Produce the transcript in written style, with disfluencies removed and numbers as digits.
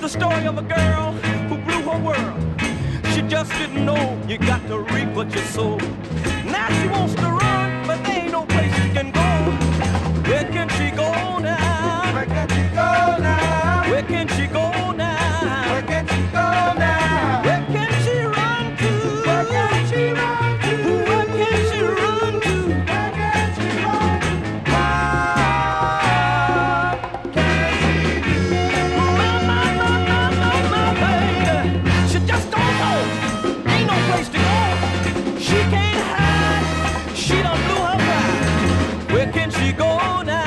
the story of a girl who blew her world. She just didn't know you got to reap what you sow. Now she wants to run, but there ain't no place she can go. Where can she go now? Where can she go now? Where can she go now? Where can she go now? Where can she run to? Where can she run to? Where can she run to? Where can she run to? What can she do? My baby, she just don't know. Ain't no place to go. She can't hide. She done blew her pride. Where can she go now?